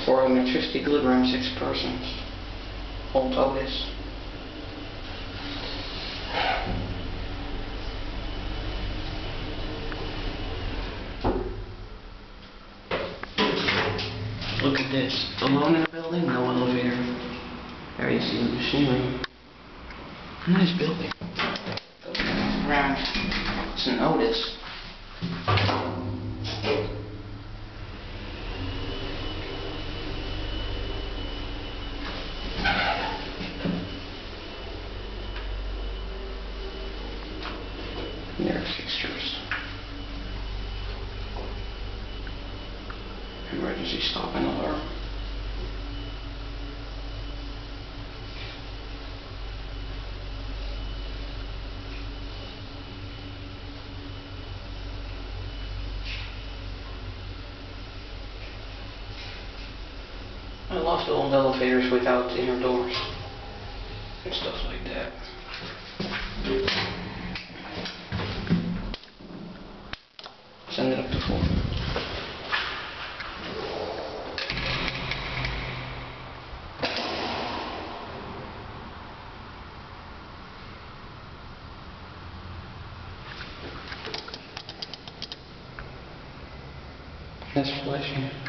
450 kilograms, 6 persons. Old Otis. Look at this. Alone in a building, no elevator. There you see the machinery. Nice building. Goes around. It's an Otis. There are fixtures. Emergency stop and alarm. I love the old elevators without inner doors and stuff like that. Send it up to 4. That's flashing.